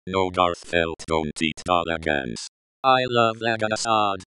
No Garfield, don't eat Galagans. I love Lagansad.